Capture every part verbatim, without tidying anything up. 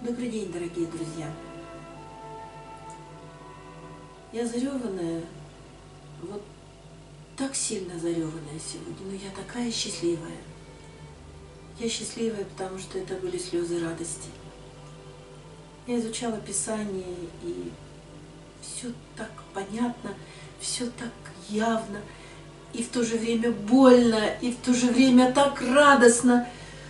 Добрый день, дорогие друзья. Я зареванная, вот так сильно зареванная сегодня, но я такая счастливая. Я счастливая, потому что это были слезы радости. Я изучала Писание, и все так понятно, все так явно, и в то же время больно, и в то же время так радостно.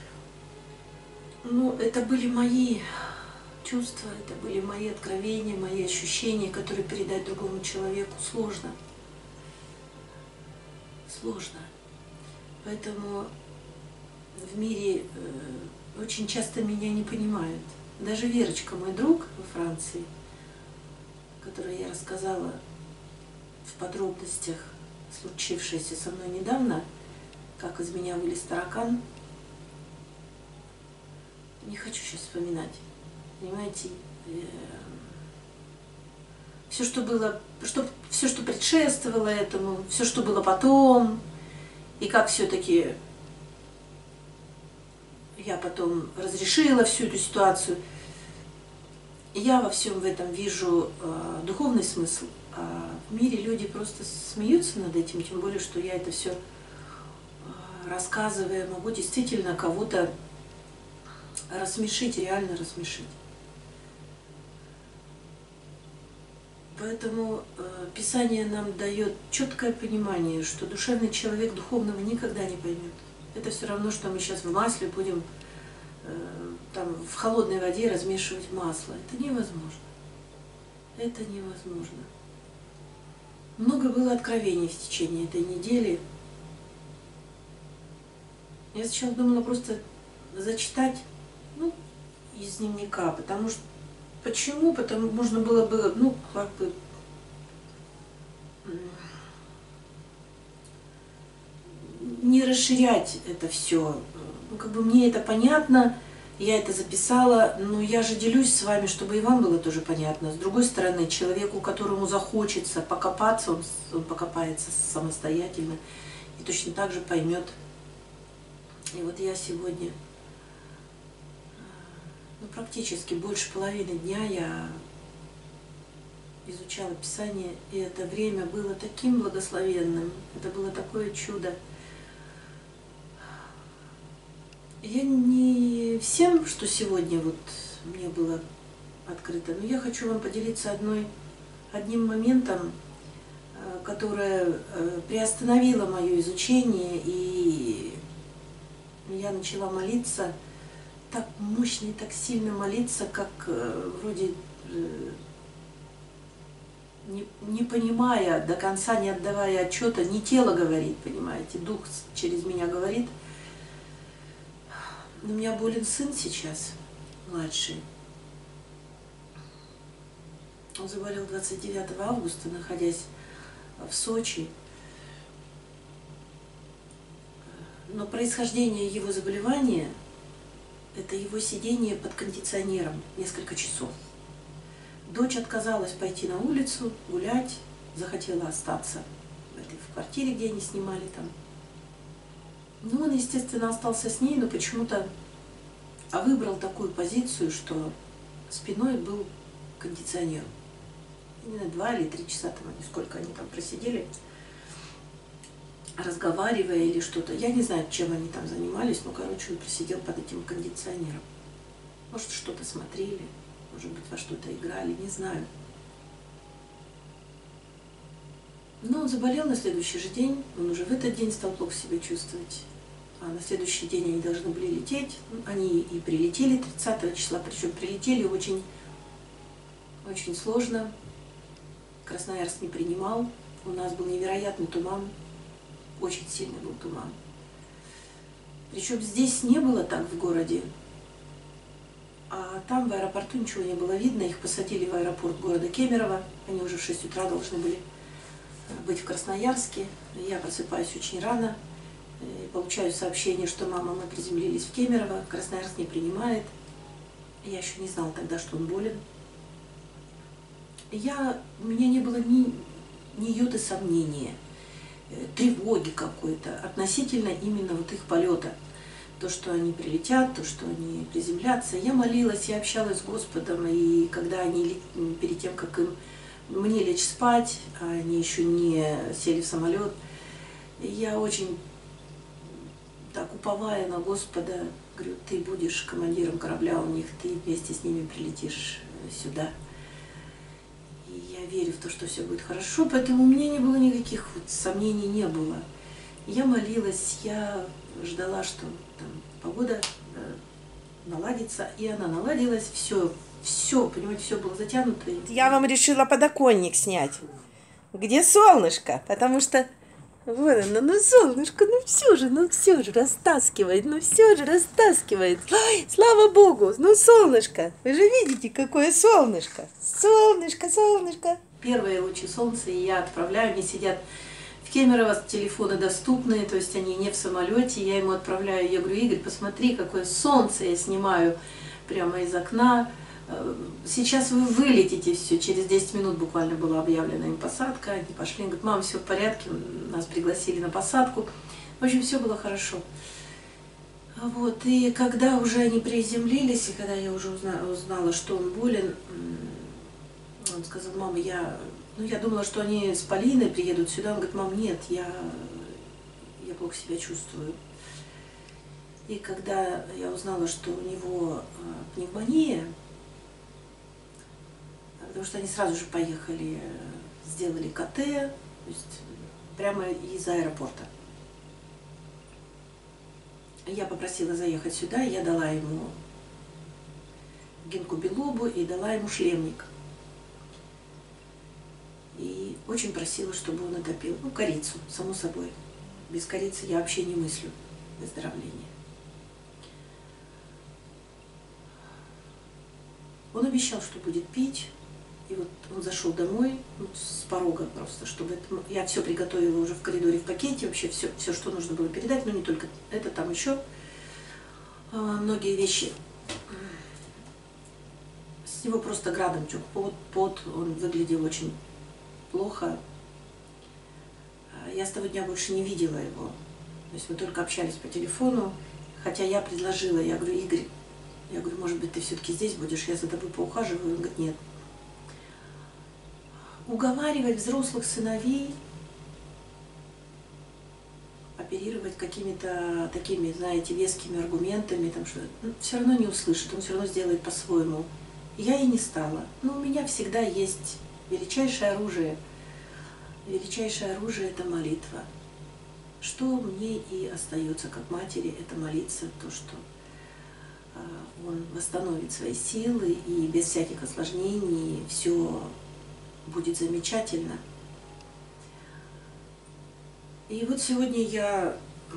Ну, это были мои чувства, это были мои откровения, мои ощущения, которые передать другому человеку сложно. Сложно. Поэтому в мире э, очень часто меня не понимают. Даже Верочка, мой друг во Франции, которой я рассказала в подробностях случившееся со мной недавно, как из меня вылез таракан, не хочу сейчас вспоминать. Понимаете, все, что было, что, все, что предшествовало этому, все, что было потом, и как все-таки я потом разрешила всю эту ситуацию, я во всем в этом вижу э, духовный смысл. А в мире люди просто смеются над этим, тем более, что я это все э, рассказывая, могу действительно кого-то рассмешить, реально рассмешить. Поэтому э, Писание нам дает четкое понимание, что душевный человек духовного никогда не поймет. Это все равно, что мы сейчас в масле будем э, там, в холодной воде размешивать масло. Это невозможно. Это невозможно. Много было откровений в течение этой недели. Я сначала думала просто зачитать, ну, из дневника, потому что почему? Потому что можно было бы, ну, как бы не расширять это все. Ну, как бы мне это понятно, я это записала, но я же делюсь с вами, чтобы и вам было тоже понятно. С другой стороны, человеку, которому захочется покопаться, он, он покопается самостоятельно и точно так же поймет. И вот я сегодня, ну, практически больше половины дня я изучала Писание, и это время было таким благословенным, это было такое чудо. Я не всем, что сегодня вот мне было открыто, но я хочу вам поделиться одной, одним моментом, которое приостановило мое изучение, и я начала молиться, так мощно и так сильно молиться, как вроде не, не понимая, до конца не отдавая отчета, не тело говорит, понимаете, дух через меня говорит. У меня болен сын сейчас, младший. Он заболел двадцать девятого августа, находясь в Сочи. Но происхождение его заболевания – это его сидение под кондиционером несколько часов. Дочь отказалась пойти на улицу, гулять, захотела остаться в этой в квартире, где они снимали там. Ну, он, естественно, остался с ней, но почему-то а выбрал такую позицию, что спиной был кондиционер. Именно два или три часа, там, сколько они там просидели, разговаривая или что-то. Я не знаю, чем они там занимались, но, короче, он просидел под этим кондиционером. Может, что-то смотрели, может быть, во что-то играли, не знаю. Но он заболел на следующий же день, он уже в этот день стал плохо себя чувствовать. А на следующий день они должны были лететь. Они и прилетели тридцатого числа, причем прилетели очень, очень сложно. Красноярск не принимал, у нас был невероятный туман, очень сильный был туман. Причем здесь не было так в городе, а там в аэропорту ничего не было видно. Их посадили в аэропорт города Кемерово, они уже в шесть утра должны были быть в Красноярске. Я просыпаюсь очень рано, получаю сообщение, что мама, мы приземлились в Кемерово, Красноярск не принимает. Я еще не знала тогда, что он болен. Я, у меня не было ни, ни йоты сомнения, тревоги какой-то относительно именно вот их полета. то, что они прилетят, то, что они приземлятся. Я молилась, я общалась с Господом, и когда они, перед тем, как им мне лечь спать, а они еще не сели в самолет, я очень так уповая на Господа, говорю, ты будешь командиром корабля у них, ты вместе с ними прилетишь сюда. И я верю в то, что все будет хорошо, поэтому у меня не было никаких вот сомнений, не было. Я молилась, я ждала, что там погода э, наладится, и она наладилась, все, все, понимаете, все было затянуто. Я вам решила подоконник снять. Где солнышко? Потому что вот оно, ну солнышко, ну все же, ну все же растаскивает, ну все же растаскивает. Ой, слава богу, ну солнышко, вы же видите, какое солнышко. Солнышко, солнышко. Первые лучи солнца, и я отправляю, они сидят в Кемерово, телефоны доступные, то есть они не в самолете, я ему отправляю, я говорю, Игорь, посмотри, какое солнце я снимаю прямо из окна. Сейчас вы вылетите, все, через десять минут буквально была объявлена им посадка, они пошли, говорят, мама, все в порядке, нас пригласили на посадку, в общем, все было хорошо. Вот, и когда уже они приземлились, и когда я уже узнала, узнала, что он болен, он сказал, мама, я, ну, я думала, что они с Полиной приедут сюда, он говорит, мам, нет, я, я плохо себя чувствую. И когда я узнала, что у него пневмония, потому что они сразу же поехали, сделали ка тэ, то есть прямо из аэропорта. Я попросила заехать сюда, я дала ему гинку билобу и дала ему шлемник. И очень просила, чтобы он это пил. Ну, корицу, само собой. Без корицы я вообще не мыслю выздоровления. Он обещал, что будет пить. И вот он зашел домой, ну, с порога просто, чтобы это, я все приготовила уже в коридоре в пакете, вообще все, все, что нужно было передать, но не только это, там еще а, многие вещи. С него просто градом тек пот, пот, он выглядел очень плохо. Я с того дня больше не видела его, то есть мы только общались по телефону, хотя я предложила, я говорю, Игорь, я говорю, может быть, ты все-таки здесь будешь, я за тобой поухаживаю, он говорит, нет. Уговаривать взрослых сыновей, оперировать какими-то такими, знаете, вескими аргументами, там, что ну, все равно не услышит, он все равно сделает по-своему. Я и не стала. Но у меня всегда есть величайшее оружие. Величайшее оружие – это молитва. Что мне и остается как матери, это молиться, то, что э, он восстановит свои силы и без всяких осложнений все будет замечательно. И вот сегодня я,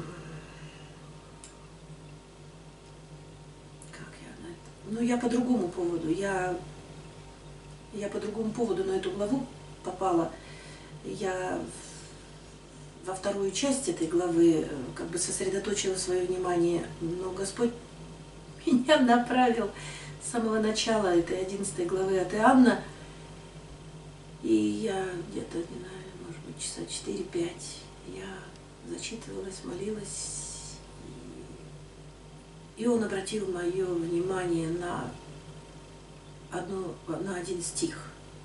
как я на это, ну я по другому поводу, я, я по другому поводу на эту главу попала. Я во вторую часть этой главы как бы сосредоточила свое внимание, но Господь меня направил с самого начала этой одиннадцатой главы от Иоанна. И я где-то, не знаю, может быть, часа четыре-пять я зачитывалась, молилась. И он обратил мое внимание на, одну, на один стих.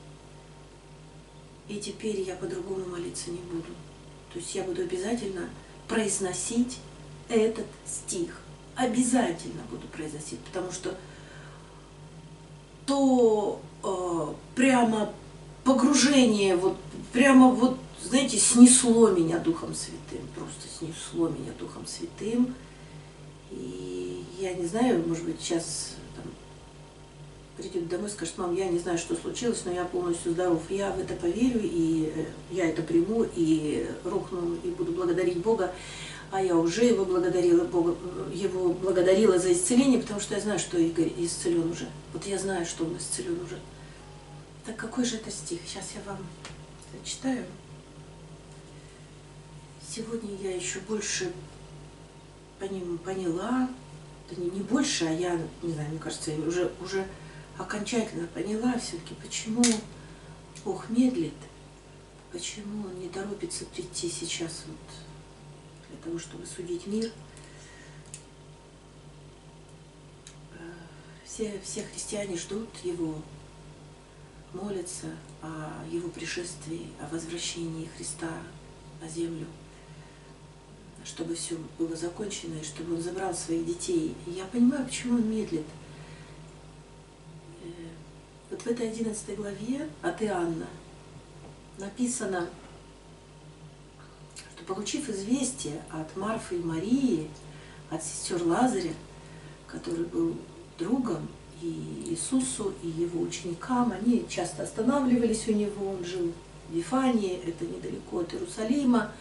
И теперь я по-другому молиться не буду. То есть я буду обязательно произносить этот стих. Обязательно буду произносить, потому что то э, прямо погружение, вот прямо вот, знаете, снесло меня Духом Святым, просто снесло меня Духом Святым. И я не знаю, может быть, сейчас там, придет домой и скажет, мам, я не знаю, что случилось, но я полностью здоров. Я в это поверю, и я это приму, и рухну, и буду благодарить Бога. А я уже его благодарила, Бога, его благодарила за исцеление, потому что я знаю, что Игорь исцелен уже. Вот я знаю, что он исцелен уже. Так какой же это стих? Сейчас я вам зачитаю. Сегодня я еще больше по ним поняла, да не, не больше, а я, не знаю, мне кажется, я уже, уже окончательно поняла все-таки, почему Бог медлит, почему Он не торопится прийти сейчас вот для того, чтобы судить мир. все, все христиане ждут Его, молятся о Его пришествии, о возвращении Христа на землю, чтобы все было закончено, и чтобы Он забрал своих детей. И я понимаю, почему Он медлит. Вот в этой одиннадцатой главе от Иоанна написано, что, получив известие от Марфы и Марии, от сестер Лазаря, который был другом и Иисусу, и его ученикам, они часто останавливались у него, он жил в Вифании, это недалеко от Иерусалима.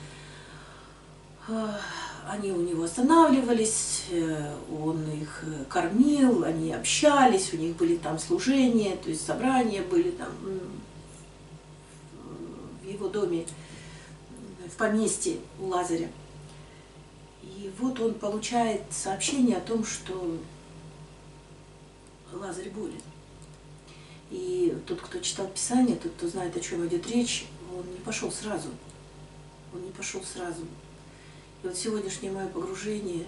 Они у него останавливались, он их кормил, они общались, у них были там служения, то есть собрания были там в его доме, в поместье у Лазаря. И вот он получает сообщение о том, что Лазарь болен. И тот, кто читал Писание, тот, кто знает, о чем идет речь, он не пошел сразу. Он не пошел сразу. И вот сегодняшнее мое погружение,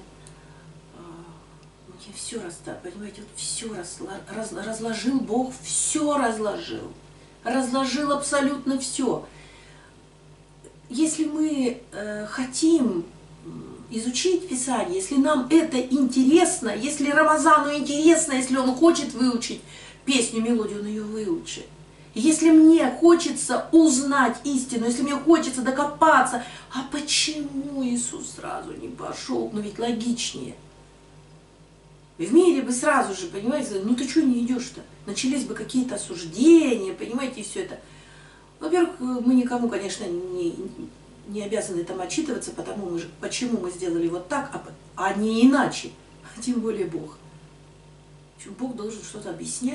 мне все разда, понимаете, вот все разла, раз, разложил Бог, все разложил. Разложил абсолютно все. Если мы э, хотим изучить Писание, если нам это интересно, если Рамазану интересно, если он хочет выучить песню, мелодию, он ее выучит. Если мне хочется узнать истину, если мне хочется докопаться, а почему Иисус сразу не пошел? Ну ведь логичнее. В мире бы сразу же, понимаете, ну ты что не идешь-то? Начались бы какие-то осуждения, понимаете, и все это. Во-первых, мы никому, конечно, не, не обязаны там отчитываться, потому мы, почему мы сделали вот так, а, а не иначе. А тем более Бог. Почему Бог должен что-то объяснять?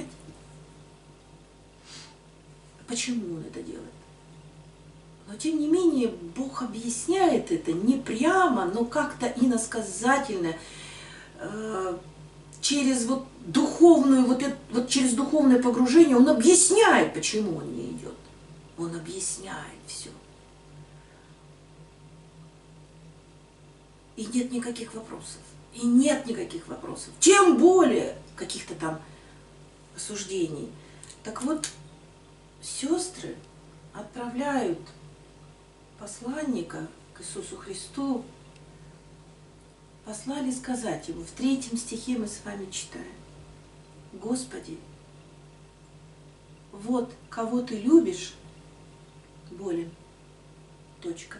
Почему Он это делает? Но тем не менее, Бог объясняет это не прямо, но как-то иносказательно, э, через вот духовную, вот, это, вот через духовное погружение Он объясняет, почему Он не идет. Он объясняет все. И нет никаких вопросов. И нет никаких вопросов. Тем более каких-то там осуждений. Так вот, сестры отправляют посланника к Иисусу Христу, послали сказать ему, в третьем стихе мы с вами читаем: Господи, вот кого ты любишь, болен. Точка.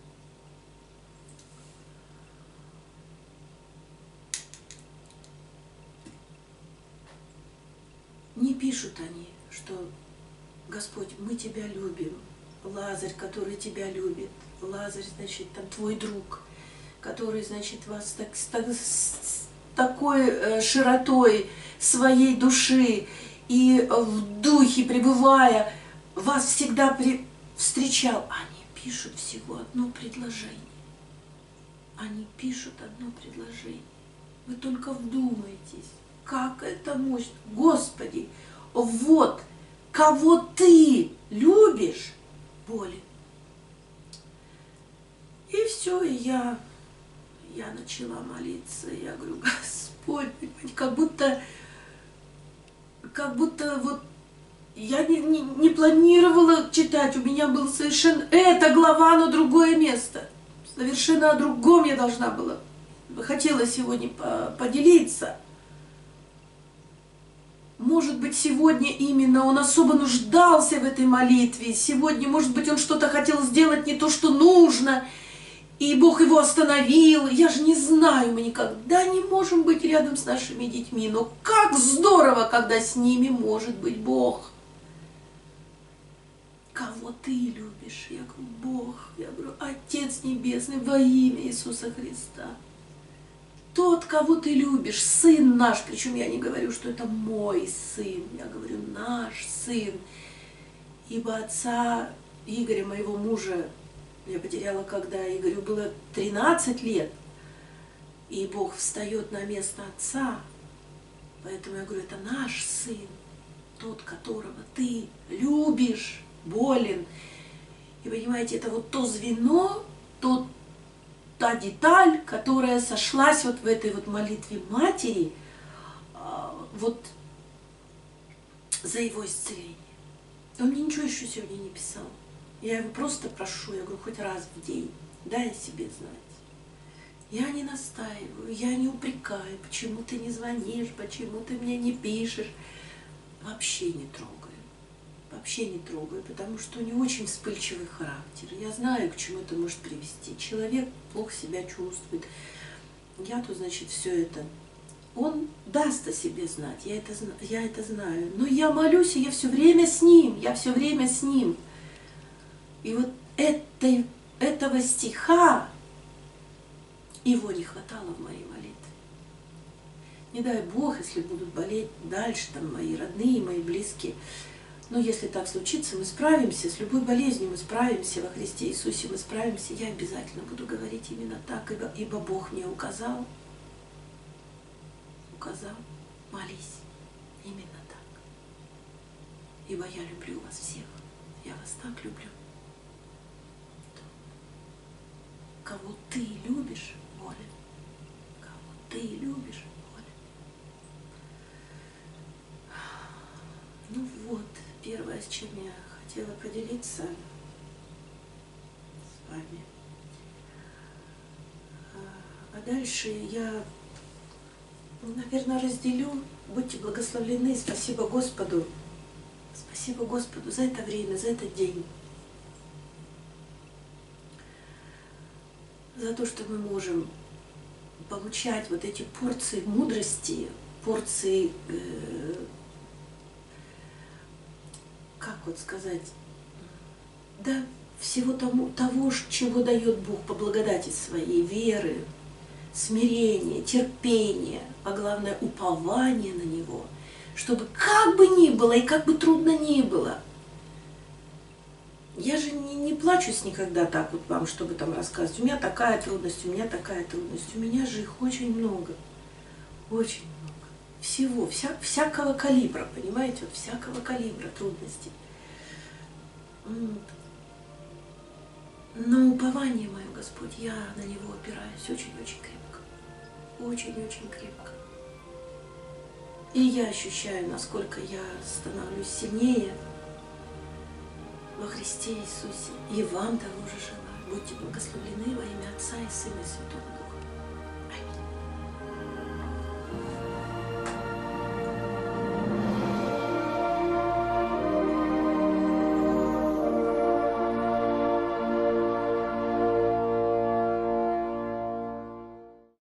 Не пишут они, что Господь, мы Тебя любим, Лазарь, который Тебя любит, Лазарь, значит, там твой друг, который, значит, вас так, так, с такой э, широтой своей души и в духе пребывая, вас всегда при... встречал. Они пишут всего одно предложение. Они пишут одно предложение. Вы только вдумайтесь, как это мощно. Господи, вот кого ты любишь, болен. И все, и я, я начала молиться. Я говорю, Господь, как будто, как будто вот я не, не, не планировала читать. У меня было совершенно эта глава, но другое место. Совершенно о другом я должна была. Хотела сегодня поделиться. Может быть, сегодня именно он особо нуждался в этой молитве. Сегодня, может быть, он что-то хотел сделать не то, что нужно. И Бог его остановил. Я же не знаю, мы никогда не можем быть рядом с нашими детьми. Но как здорово, когда с ними может быть Бог. Кого ты любишь? Я говорю, Бог. Я говорю, Отец Небесный, во имя Иисуса Христа. Тот, кого ты любишь, сын наш, причем я не говорю, что это мой сын, я говорю, наш сын. Ибо отца Игоря, моего мужа, я потеряла, когда Игорю было тринадцать лет, и Бог встает на место отца. Поэтому я говорю, это наш сын, тот, которого ты любишь, болен. И понимаете, это вот то звено, тот та деталь, которая сошлась вот в этой вот молитве матери, вот за его исцеление. Он мне ничего еще сегодня не писал. Я его просто прошу, я говорю, хоть раз в день дай о себе знать. Я не настаиваю, я не упрекаю, почему ты не звонишь, почему ты мне не пишешь. Вообще не трогаю. Вообще не трогаю, потому что у него очень вспыльчивый характер. Я знаю, к чему это может привести. Человек плохо себя чувствует. Я тут, значит, все это... Он даст о себе знать, я это, я это знаю. Но я молюсь, и я все время с ним, я все время с ним. И вот этой, этого стиха его не хватало в моей молитве. Не дай Бог, если будут болеть дальше там мои родные, мои близкие. Но если так случится, мы справимся, с любой болезнью мы справимся, во Христе Иисусе мы справимся. Я обязательно буду говорить именно так, ибо, ибо Бог мне указал, указал, молись именно так. Ибо я люблю вас всех, я вас так люблю. Кого ты любишь, Оля, кого ты любишь, Оля. Ну вот, первое, с чем я хотела поделиться с вами. А дальше я, наверное, разделю. Будьте благословлены. Спасибо Господу. Спасибо Господу за это время, за этот день. За то, что мы можем получать вот эти порции мудрости, порции, э, как вот сказать, да, всего тому, того, чего дает Бог по благодати своей, веры, смирения, терпения, а главное упование на Него, чтобы как бы ни было и как бы трудно ни было. Я же не, не плачусь никогда так вот вам, чтобы там рассказывать. У меня такая трудность, у меня такая трудность. У меня же их очень много. Очень много. Всего, вся, всякого калибра, понимаете? Вот всякого калибра трудностей. Но упование мое, Господь, я на Него опираюсь очень-очень крепко. Очень-очень крепко. И я ощущаю, насколько я становлюсь сильнее во Христе Иисусе. И вам того же желаю. Будьте благословлены во имя Отца и Сына и Святого Духа. Аминь.